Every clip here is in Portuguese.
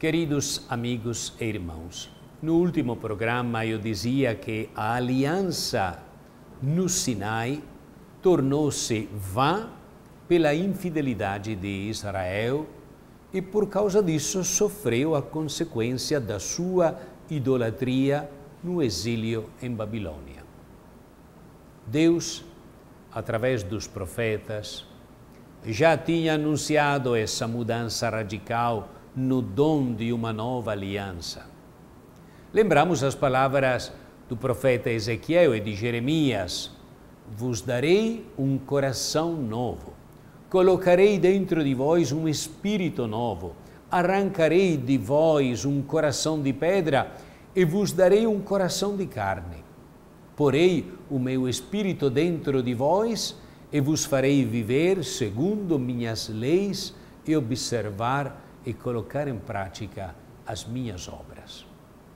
Queridos amigos e irmãos, no último programa eu dizia que a aliança no Sinai tornou-se vã pela infidelidade de Israel e por causa disso sofreu a consequência da sua idolatria no exílio em Babilônia. Deus, através dos profetas, já tinha anunciado essa mudança radical no dom de uma nova aliança. Lembramos as palavras do profeta Ezequiel e de Jeremias: vos darei um coração novo, colocarei dentro de vós um espírito novo, arrancarei de vós um coração de pedra e vos darei um coração de carne. Porei o meu espírito dentro de vós e vos farei viver segundo minhas leis e observar e colocar em prática as minhas obras.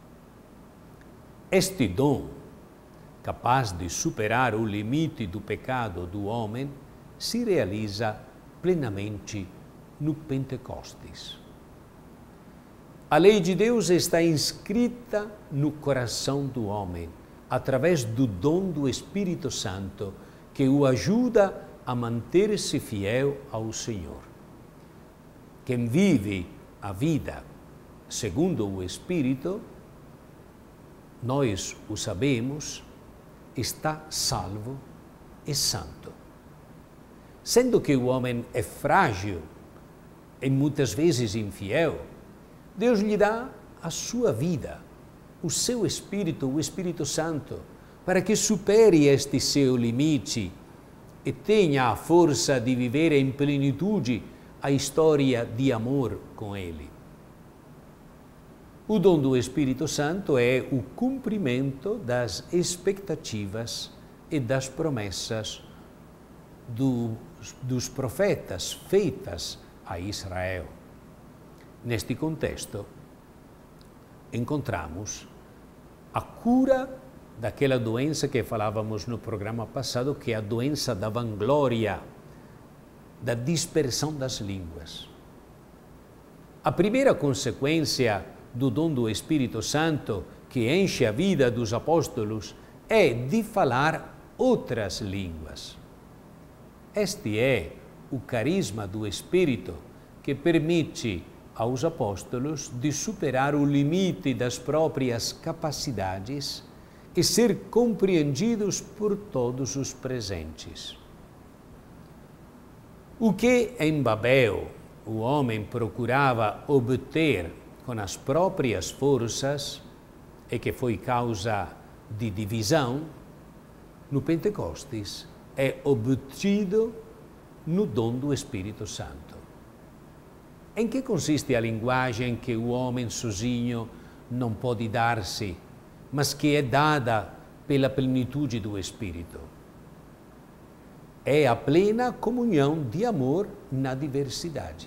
Este dom, capaz de superar o limite do pecado do homem, se realiza plenamente no Pentecostes. A lei de Deus está inscrita no coração do homem, através do dom do Espírito Santo, que o ajuda a manter-se fiel ao Senhor. Quem vive a vida segundo o Espírito, nós o sabemos, está salvo e santo. Sendo que o homem é frágil e muitas vezes infiel, Deus lhe dá a sua vida, o seu Espírito, o Espírito Santo, para que supere este seu limite e tenha a força de viver em plenitude a história de amor com Ele. O dom do Espírito Santo é o cumprimento das expectativas e das promessas dos profetas feitas a Israel. Neste contexto, encontramos a cura daquela doença que falávamos no programa passado, que é a doença da vanglória, da dispersão das línguas. A primeira consequência do dom do Espírito Santo, que enche a vida dos apóstolos, é de falar outras línguas. Este é o carisma do Espírito que permite aos apóstolos de superar o limite das próprias capacidades e ser compreendidos por todos os presentes. O que em Babel o homem procurava obter com as próprias forças e que foi causa de divisão, no Pentecostes é obtido no dom do Espírito Santo. Em que consiste a linguagem que o homem sozinho não pode dar-se, mas que é dada pela plenitude do Espírito? É a plena comunhão de amor na diversidade.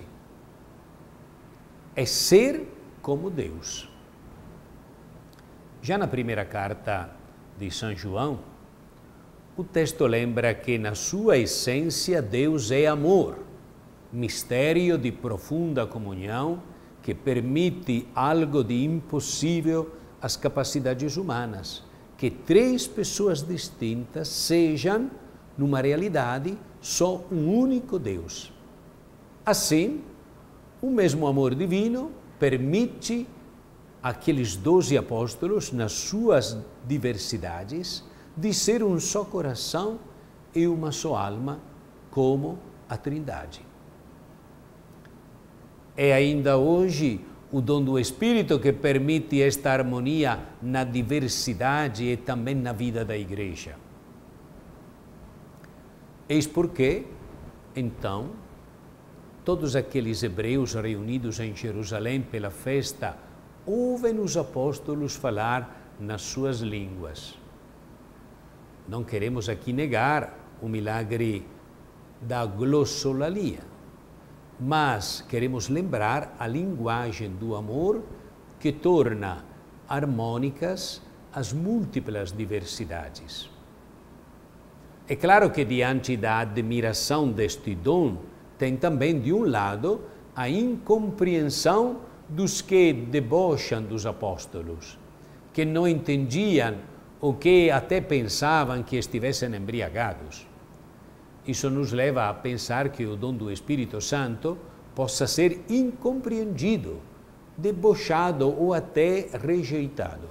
É ser como Deus. Já na primeira carta de São João, o texto lembra que na sua essência Deus é amor, mistério de profunda comunhão que permite algo de impossível às capacidades humanas, que três pessoas distintas sejam, numa realidade, só um único Deus. Assim, o mesmo amor divino permite àqueles 12 apóstolos, nas suas diversidades, de ser um só coração e uma só alma, como a Trindade. É ainda hoje o dom do Espírito que permite esta harmonia na diversidade e também na vida da Igreja. Eis porque, então, todos aqueles hebreus reunidos em Jerusalém pela festa ouvem os apóstolos falar nas suas línguas. Não queremos aqui negar o milagre da glossolalia, mas queremos lembrar a linguagem do amor que torna harmônicas as múltiplas diversidades. É claro que diante da admiração deste dom, tem também, de um lado, a incompreensão dos que debocham dos apóstolos, que não entendiam ou que até pensavam que estivessem embriagados. Isso nos leva a pensar que o dom do Espírito Santo possa ser incompreendido, debochado ou até rejeitado.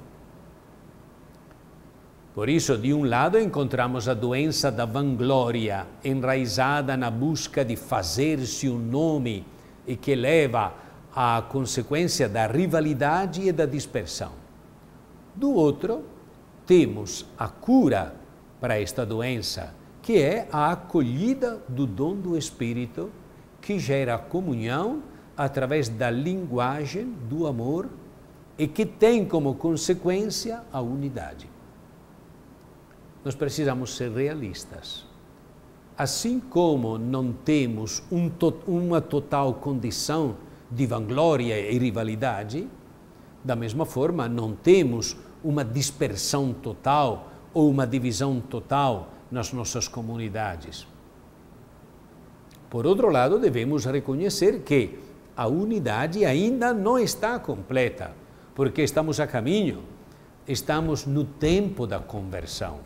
Por isso, de um lado, encontramos a doença da vanglória, enraizada na busca de fazer-se um nome e que leva à consequência da rivalidade e da dispersão. Do outro, temos a cura para esta doença, que é a acolhida do dom do Espírito, que gera comunhão através da linguagem do amor e que tem como consequência a unidade. Nós precisamos ser realistas. Assim como não temos uma total condição de vanglória e rivalidade, da mesma forma não temos uma dispersão total ou uma divisão total nas nossas comunidades. Por outro lado, devemos reconhecer que a unidade ainda não está completa, porque estamos a caminho, estamos no tempo da conversão.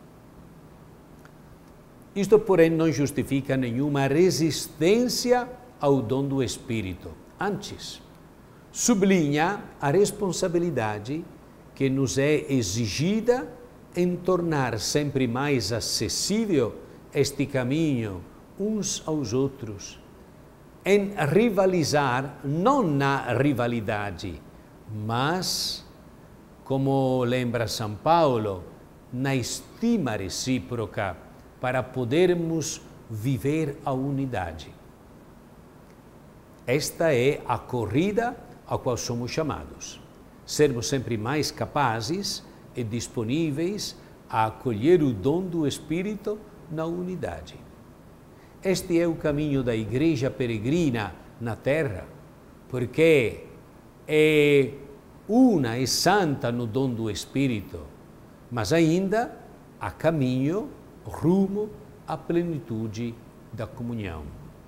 Isto, porém, não justifica nenhuma resistência ao dom do Espírito. Antes, sublinha a responsabilidade que nos é exigida em tornar sempre mais acessível este caminho uns aos outros, em rivalizar não na rivalidade, mas, como lembra São Paulo, na estima recíproca, para podermos viver a unidade. Esta é a corrida a qual somos chamados. Sermos sempre mais capazes e disponíveis a acolher o dom do Espírito na unidade. Este é o caminho da Igreja peregrina na Terra, porque é una e santa no dom do Espírito, mas ainda há caminho rumo à plenitude da comunhão.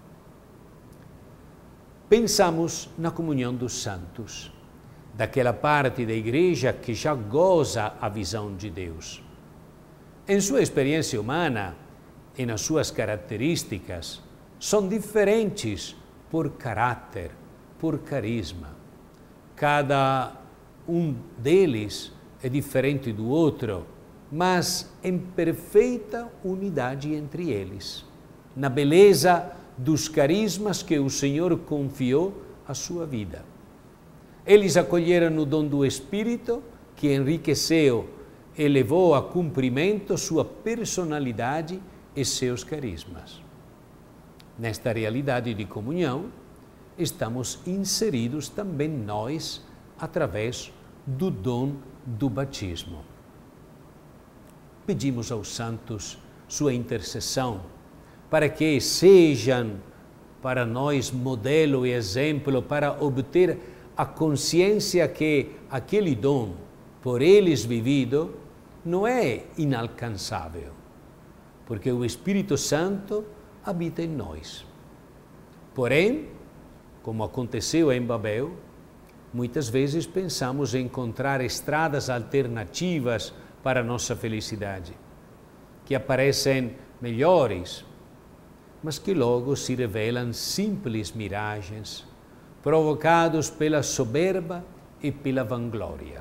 Pensamos na comunhão dos santos, daquela parte da Igreja que já goza a visão de Deus. Em sua experiência humana e nas suas características, são diferentes por caráter, por carisma. Cada um deles é diferente do outro, mas em perfeita unidade entre eles, na beleza dos carismas que o Senhor confiou à sua vida. Eles acolheram o dom do Espírito, que enriqueceu e levou a cumprimento sua personalidade e seus carismas. Nesta realidade de comunhão, estamos inseridos também nós, através do dom do batismo. Pedimos aos santos sua intercessão para que sejam para nós modelo e exemplo para obter a consciência que aquele dom, por eles vivido, não é inalcançável, porque o Espírito Santo habita em nós. Porém, como aconteceu em Babel, muitas vezes pensamos em encontrar estradas alternativas para a nossa felicidade, que aparecem melhores, mas que logo se revelam simples miragens, provocados pela soberba e pela vanglória.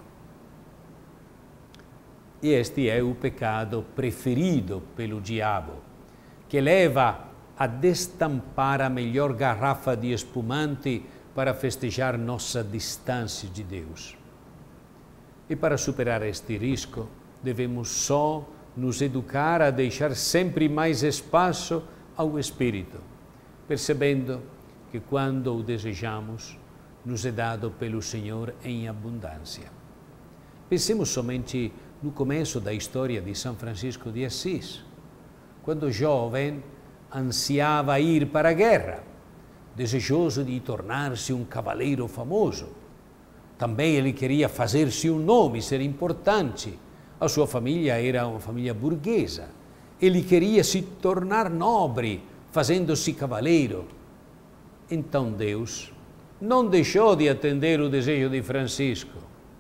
E este é o pecado preferido pelo diabo, que leva a destampar a melhor garrafa de espumante para festejar nossa distância de Deus. E para superar este risco, devemos só nos educar a deixar sempre mais espaço ao Espírito, percebendo que quando o desejamos, nos é dado pelo Senhor em abundância. Pensemos somente no começo da história de São Francisco de Assis, quando jovem ansiava ir para a guerra, desejoso de tornar-se um cavaleiro famoso. Também ele queria fazer-se um nome, ser importante. A sua família era uma família burguesa. Ele queria se tornar nobre, fazendo-se cavaleiro. Então Deus não deixou de atender o desejo de Francisco.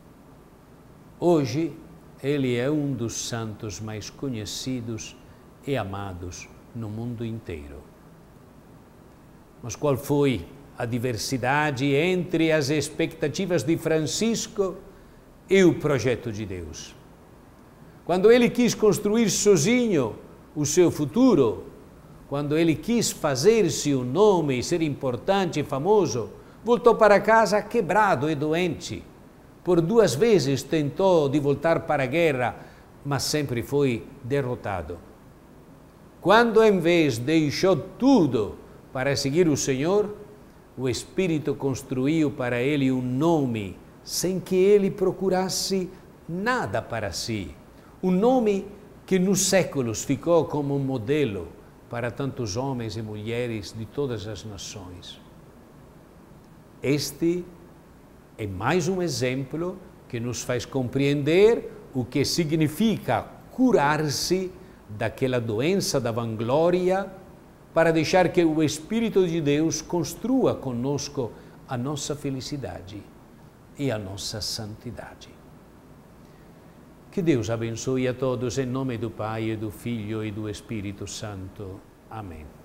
Hoje, ele é um dos santos mais conhecidos e amados no mundo inteiro. Mas qual foi a diversidade entre as expectativas de Francisco e o projeto de Deus? Quando ele quis construir sozinho o seu futuro, quando ele quis fazer-se um nome e ser importante e famoso, voltou para casa quebrado e doente. Por 2 vezes tentou de voltar para a guerra, mas sempre foi derrotado. Quando, em vez, deixou tudo para seguir o Senhor, o Espírito construiu para ele um nome, sem que ele procurasse nada para si. Um nome que nos séculos ficou como um modelo para tantos homens e mulheres de todas as nações. Este é mais um exemplo que nos faz compreender o que significa curar-se daquela doença da vanglória para deixar que o Espírito de Deus construa conosco a nossa felicidade e a nossa santidade. Que Deus abençoe a todos em nome do Pai, e do Filho e do Espírito Santo. Amém.